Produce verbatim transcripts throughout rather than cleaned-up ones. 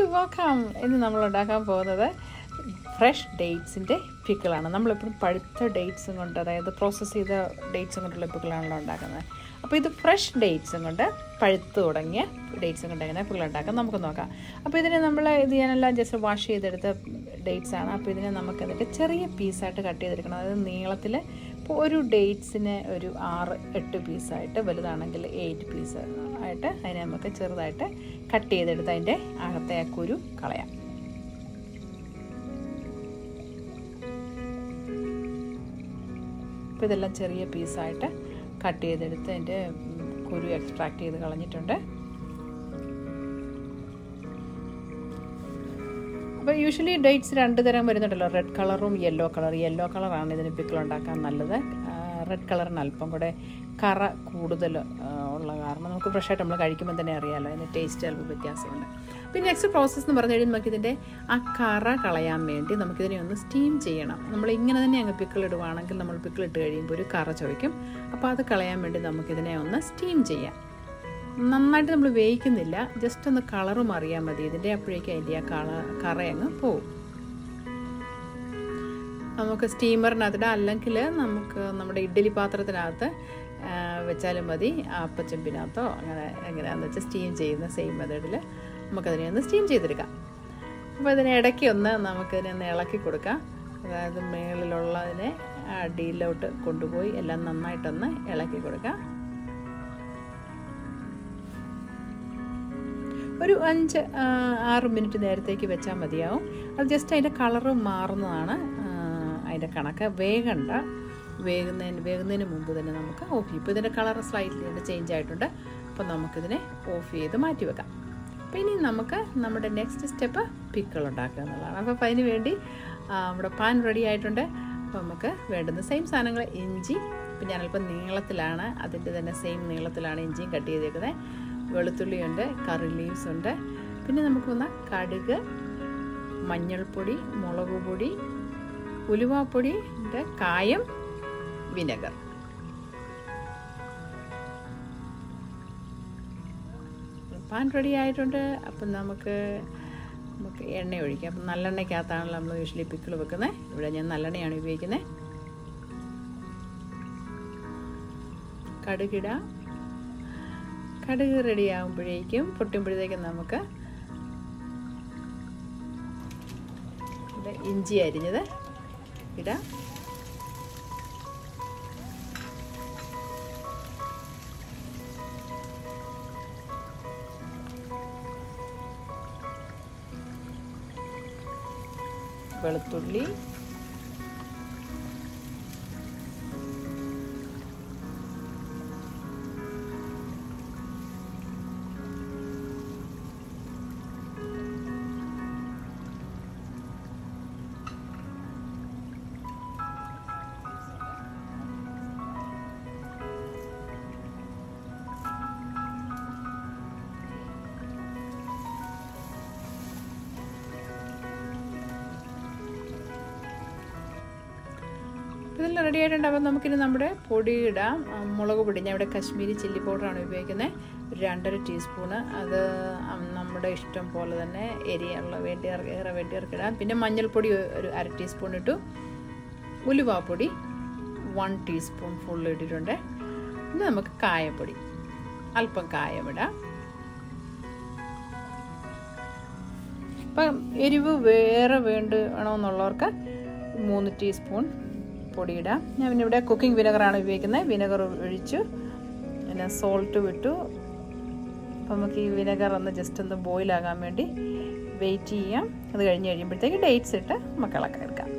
Welcome. ഇന്ന് നമ്മൾ ഉണ്ടാക്കാൻ പോകുന്നത് ഫ്രഷ് ഡേറ്റ്സിൻ്റെ പിക്കിളാണ്. നമ്മളിപ്പോഴും പഴുത്ത ഡേറ്റ്സും കൊണ്ട്, അതായത് പ്രോസസ്സ് ചെയ്ത ഡേറ്റ്സും കൊണ്ടുള്ള പിക്കിളാണല്ലോ ഉണ്ടാക്കുന്നത്. അപ്പോൾ ഇത് ഫ്രഷ് ഡേറ്റ്സും കൊണ്ട്, പഴുത്ത് തുടങ്ങിയ ഡേറ്റ്സും കൊണ്ട് എങ്ങനെ പിക്കിൾ ഉണ്ടാക്കാം നമുക്ക് നോക്കാം. അപ്പോൾ ഇതിനെ നമ്മൾ ഇത് ഞാനെല്ലാം ജസ്റ്റ് വാഷ് ചെയ്തെടുത്ത ഡേറ്റ്സാണ്. അപ്പോൾ ഇതിനെ നമുക്ക് എന്നിട്ട് ചെറിയ പീസായിട്ട് കട്ട് ചെയ്തെടുക്കണം. അതായത് നീളത്തിൽ ഇപ്പോൾ ഒരു ഡേറ്റ്സിന് ഒരു ആറ് എട്ട് പീസായിട്ട്, വലുതാണെങ്കിൽ എയ്റ്റ് പീസ് ആയിട്ട് അതിനെ നമുക്ക് ചെറുതായിട്ട് കട്ട് ചെയ്തെടുത്ത് അതിൻ്റെ അകത്തെ ആ കുരു കളയാം. അപ്പോൾ ഇതെല്ലാം ചെറിയ പീസായിട്ട് കട്ട് ചെയ്തെടുത്ത് അതിൻ്റെ കുരു എക്സ്ട്രാക്ട് ചെയ്ത് കളഞ്ഞിട്ടുണ്ട്. അപ്പോൾ യൂഷ്വലി ഡേറ്റ്സ് രണ്ട് തരം വരുന്നുണ്ടല്ലോ, റെഡ് കളറും യെല്ലോ കളർ. യെല്ലോ കളറാണ് ഇതിന് പിക്കിൾ ഉണ്ടാക്കാൻ നല്ലത്. റെഡ് കളറിന് അല്പം കൂടെ കറ കൂടുതൽ ഉള്ള കാരണം നമുക്ക് ഫ്രഷായിട്ട് നമ്മൾ കഴിക്കുമ്പോൾ തന്നെ അറിയാമല്ലോ, അതിൻ്റെ ടേസ്റ്റ് ചിലപ്പോൾ വ്യത്യാസമുണ്ട്. പിന്നെ നെക്സ്റ്റ് പ്രോസസ്സ് എന്ന് പറഞ്ഞു കഴിഞ്ഞാൽ നമുക്കിതിൻ്റെ ആ കറ കളയാൻ വേണ്ടി നമുക്കിതിനെ ഒന്ന് സ്റ്റീം ചെയ്യണം. നമ്മൾ ഇങ്ങനെ തന്നെ അങ്ങ് പിക്കിൾ ഇടുവാണെങ്കിൽ നമ്മൾ പിക്കിൾ ഇട്ട് കഴിയുമ്പോൾ ഒരു കറ ചോദിക്കും. അപ്പോൾ അത് കളയാൻ വേണ്ടി നമുക്കിതിനെ ഒന്ന് സ്റ്റീം ചെയ്യാം. നന്നായിട്ട് നമ്മൾ വേവിക്കുന്നില്ല, ജസ്റ്റ് ഒന്ന് കളറ് മാറിയാൽ മതി ഇതിൻ്റെ. അപ്പോഴേക്കും അതിൻ്റെ ആ കള കറയങ്ങ് പോവും. നമുക്ക് സ്റ്റീമറിനകത്തിടാം, അല്ലെങ്കിൽ നമുക്ക് നമ്മുടെ ഇഡ്ഡലി പാത്രത്തിനകത്ത് വെച്ചാലും മതി, അപ്പച്ചെമ്പിനകത്തോ അങ്ങനെ എങ്ങനെയാണെന്ന് വെച്ചാൽ സ്റ്റീം ചെയ്യുന്ന സെയിം മെത്തേഡിൽ നമുക്കതിനെ ഒന്ന് സ്റ്റീം ചെയ്തെടുക്കാം. അപ്പോൾ ഇതിനെ ഇടയ്ക്ക് ഒന്ന് നമുക്കതിനെ ഒന്ന് ഇളക്കി കൊടുക്കാം. അതായത് മുകളിലുള്ളതിനെ അടിയിലോട്ട് കൊണ്ടുപോയി എല്ലാം നന്നായിട്ടൊന്ന് ഇളക്കി കൊടുക്കാം. ഒരു അഞ്ച് ആറ് മിനിറ്റ് നേരത്തേക്ക് വെച്ചാൽ മതിയാവും. അത് ജസ്റ്റ് അതിൻ്റെ കളറ് മാറുന്നതാണ് അതിൻ്റെ കണക്ക്. വേഗണ്ട, വേകുന്നതിന് വേകുന്നതിന് മുമ്പ് തന്നെ നമുക്ക് ഓഫ് ചെയ്യും. ഇപ്പോൾ ഇതിൻ്റെ കളർ സ്ലൈറ്റ്ലി ചേഞ്ച് ആയിട്ടുണ്ട്. അപ്പോൾ നമുക്കിതിനെ ഓഫ് ചെയ്ത് മാറ്റി വെക്കാം. അപ്പോൾ ഇനി നമുക്ക് നമ്മുടെ നെക്സ്റ്റ് സ്റ്റെപ്പ് പിക്കിൾ ഉണ്ടാക്കുക എന്നുള്ളതാണ്. അപ്പോൾ അതിന് വേണ്ടി നമ്മുടെ പാൻ റെഡി ആയിട്ടുണ്ട്. അപ്പോൾ നമുക്ക് വേണ്ടുന്ന സെയിം സാധനങ്ങൾ, ഇഞ്ചി, ഇപ്പം ഞാനല്പം നീളത്തിലാണ്, അതിൻ്റെ തന്നെ സെയിം നീളത്തിലാണ് ഇഞ്ചിയും കട്ട് ചെയ്തേക്കുന്നത്. വെളുത്തുള്ളിയുണ്ട്, കറി ലീവ്സ് ഉണ്ട്, പിന്നെ നമുക്ക് വന്ന കടുക്, മഞ്ഞൾപ്പൊടി, മുളക് പൊടി, ഉലുവാപ്പൊടി, കായം, വിനെഗർ. പാൻ റെഡി ആയിട്ടുണ്ട്. അപ്പം നമുക്ക് നമുക്ക് എണ്ണ ഒഴിക്കാം. അപ്പം നല്ലെണ്ണയ്ക്കകത്താണല്ലോ നമ്മൾ യൂഷ്വലി പിക്കിൾ വെക്കുന്നത്. ഇവിടെ ഞാൻ നല്ലെണ്ണയാണ് ഉപയോഗിക്കുന്നത്. കടുകിടാം. കടുക് റെഡി ആകുമ്പോഴേക്കും പൊട്ടുമ്പോഴത്തേക്കും നമുക്ക് ഇഞ്ചി അരിഞ്ഞത് ഇടാം. വെളുത്തുള്ളി, ഇതെല്ലാം റെഡി ആയിട്ടുണ്ട്. അപ്പം നമുക്കിനി നമ്മുടെ പൊടി ഇടാം. മുളക് പൊടി, ഞാൻ ഇവിടെ കശ്മീരി ചില്ലി പൗഡറാണ് ഉപയോഗിക്കുന്നത്. ഒരു രണ്ടര ടീസ്പൂണ്. അത് നമ്മുടെ ഇഷ്ടം പോലെ തന്നെ എരിയുള്ള വേണ്ടി ഏറെ വേണ്ടിയവർക്ക് ഇടാം. പിന്നെ മഞ്ഞൾപ്പൊടി ഒരു അര ടീസ്പൂൺ ഇട്ടു. ഉലുവാപ്പൊടി വൺ ടീസ്പൂൺ ഫുൾ ഇട്ടിട്ടുണ്ട്. പിന്നെ നമുക്ക് കായപ്പൊടി, അല്പം കായം ഇടാം. അപ്പം എരിവ് വേറെ വേണമെന്നുള്ളവർക്ക് മൂന്ന് ടീസ്പൂൺ പൊടിയിടാം. ഞാൻ പിന്നെ ഇവിടെ കുക്കിംഗ് വിനെഗറാണ് ഉപയോഗിക്കുന്നത്. വിനെഗർ ഒഴിച്ചു, പിന്നെ സോൾട്ട് വിട്ടു. അപ്പം നമുക്ക് ഈ വിനെഗർ ഒന്ന് ജസ്റ്റ് ഒന്ന് ബോയിലാകാൻ വേണ്ടി വെയിറ്റ് ചെയ്യാം. അത് കഴിഞ്ഞ് കഴിയുമ്പോഴത്തേക്ക് ഡേറ്റ്സ് ഇട്ട് നമുക്ക് ഇളക്കി എടുക്കാം.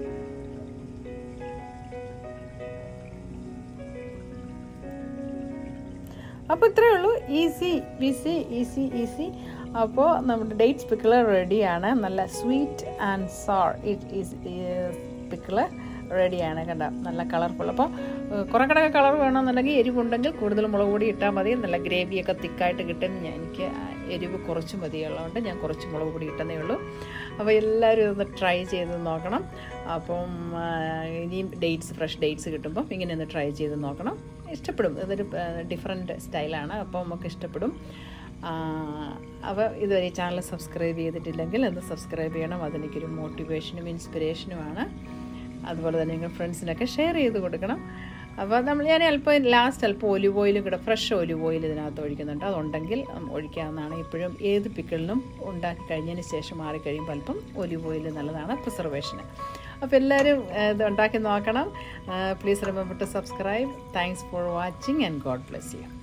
അപ്പോൾ ഇത്രയേ ഉള്ളൂ. ഈസി ഈസി ഈസി ഈസി അപ്പോൾ നമ്മുടെ ഡേറ്റ്സ് പിക്കിൾ റെഡിയാണ്. നല്ല sweet and sour it is pickle റെഡിയാണ്. കണ്ട, നല്ല കളർഫുൾ. അപ്പോൾ കുറേ കടക്കെ കളർ വേണമെന്നുണ്ടെങ്കിൽ എരിവുണ്ടെങ്കിൽ കൂടുതൽ മുളക് പൊടി ഇട്ടാൽ മതി. നല്ല ഗ്രേവിയൊക്കെ തിക്കായിട്ട് കിട്ടും. എനിക്ക് എരിവ് കുറച്ച് മതിയുള്ളതുകൊണ്ട് ഞാൻ കുറച്ച് മുളക് പൊടി ഇട്ടതേ ഉള്ളൂ. അപ്പോൾ എല്ലാവരും ഒന്ന് ട്രൈ ചെയ്ത് നോക്കണം. അപ്പം ഇനിയും ഡേറ്റ്സ് ഫ്രഷ് ഡേറ്റ്സ് കിട്ടുമ്പം ഇങ്ങനെ ഒന്ന് ട്രൈ ചെയ്ത് നോക്കണം. ഇഷ്ടപ്പെടും. ഇതൊരു ഡിഫറെൻറ്റ് സ്റ്റൈലാണ്. അപ്പോൾ നമുക്ക് ഇഷ്ടപ്പെടും. അപ്പോൾ ഇതുവരെ ഈ ചാനൽ സബ്സ്ക്രൈബ് ചെയ്തിട്ടില്ലെങ്കിൽ ഒന്ന് സബ്സ്ക്രൈബ് ചെയ്യണം. അതെനിക്കൊരു മോട്ടിവേഷനും ഇൻസ്പിറേഷനുമാണ്. അതുപോലെ തന്നെ നിങ്ങൾ ഫ്രണ്ട്സിനൊക്കെ ഷെയർ ചെയ്ത് കൊടുക്കണം. അപ്പോൾ നമ്മൾ ഞാൻ അല്പം ലാസ്റ്റ് അല്പം ഒലിവ് ഓയിലും കൂടെ ഫ്രഷ് ഒലിവ് ഓയിൽ ഇതിനകത്ത് ഒഴിക്കുന്നുണ്ട്. അതുണ്ടെങ്കിൽ ഒഴിക്കാവുന്നതാണ്. ഇപ്പോഴും ഏത് പിക്കിളിനും ഉണ്ടാക്കി കഴിഞ്ഞതിന് ശേഷം മാറിക്കഴിയുമ്പോൾ അല്പം ഒലിവ് ഓയിൽ നല്ലതാണ് പ്രിസർവേഷന്. അപ്പോൾ എല്ലാവരും ഇത് ഉണ്ടാക്കി നോക്കണം. Please remember to subscribe. Thanks for watching and God bless U.